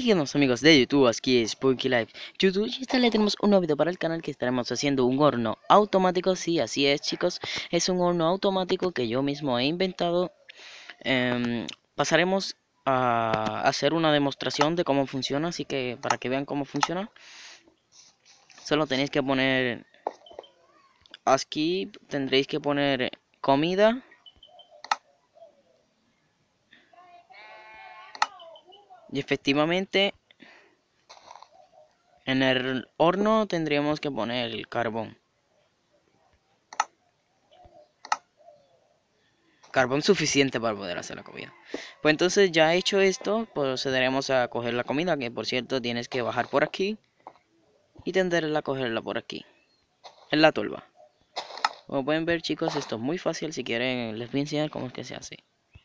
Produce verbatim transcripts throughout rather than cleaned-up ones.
Díganos amigos de YouTube, aquí es Punky Life YouTube y esta le tenemos un nuevo video para el canal que estaremos haciendo un horno automático. Sí, así es chicos, es un horno automático que yo mismo he inventado. eh, Pasaremos a hacer una demostración de cómo funciona, así que para que vean cómo funciona, solo tenéis que poner, aquí tendréis que poner comida. Y efectivamente en el horno tendríamos que poner el carbón. Carbón suficiente para poder hacer la comida. Pues entonces ya hecho esto, procederemos a coger la comida, que por cierto tienes que bajar por aquí y tenderla a cogerla por aquí, en la tolva. Como pueden ver chicos, esto es muy fácil. Si quieren les voy a enseñar cómo es que se hace.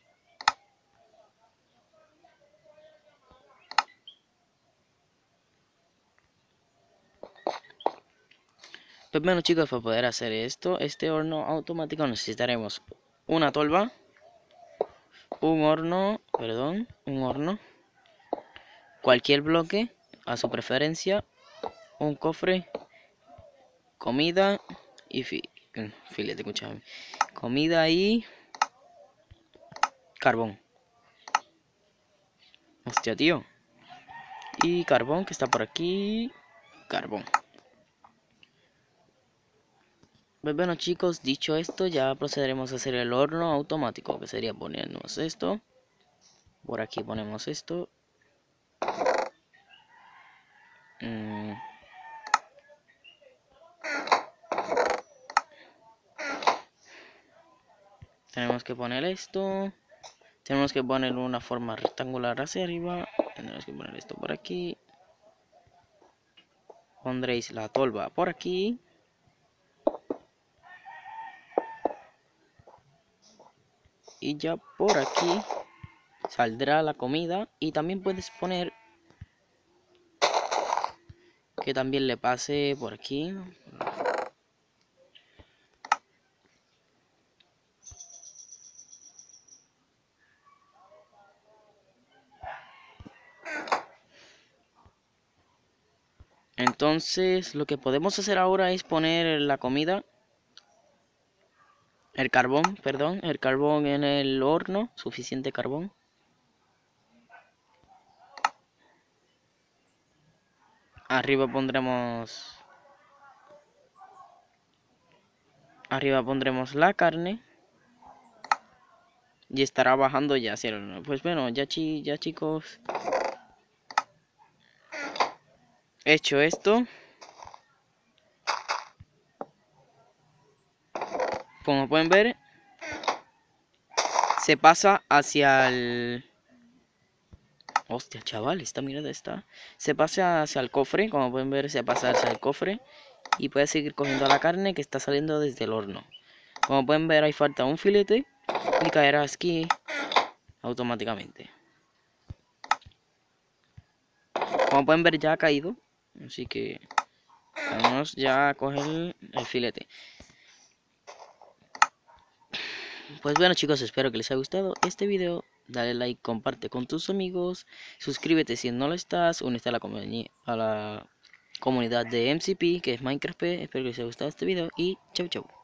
Pues bueno chicos, para poder hacer esto, este horno automático, necesitaremos una tolva, un horno, perdón, un horno, cualquier bloque a su preferencia, un cofre, comida y fi filete, escúchame, comida y carbón. Hostia, tío. Y carbón que está por aquí. Carbón. Pues bueno chicos, dicho esto, ya procederemos a hacer el horno automático, que sería ponernos esto. Por aquí ponemos esto. Mm. Tenemos que poner esto. Tenemos que poner una forma rectangular hacia arriba. Tenemos que poner esto por aquí. Pondréis la tolva por aquí. Y ya por aquí saldrá la comida. Y también puedes poner que también le pase por aquí. Entonces lo que podemos hacer ahora es poner la comida, el carbón, perdón, el carbón en el horno, suficiente carbón. Arriba pondremos, arriba pondremos la carne y estará bajando ya hacia el horno. Pues bueno, ya, chi, ya chicos, hecho esto, como pueden ver, se pasa hacia el... Hostia, chaval, esta mirada está... Se pasa hacia el cofre, como pueden ver, se pasa hacia el cofre. Y puede seguir cogiendo la carne que está saliendo desde el horno. Como pueden ver, hay falta un filete y caerá aquí automáticamente. Como pueden ver, ya ha caído. Así que vamos ya a coger el filete. Pues bueno chicos, espero que les haya gustado este video. Dale like, comparte con tus amigos. Suscríbete si no lo estás. Únete a la, a la comunidad de M C P, que es Minecraft P. Espero que les haya gustado este video y chau chau.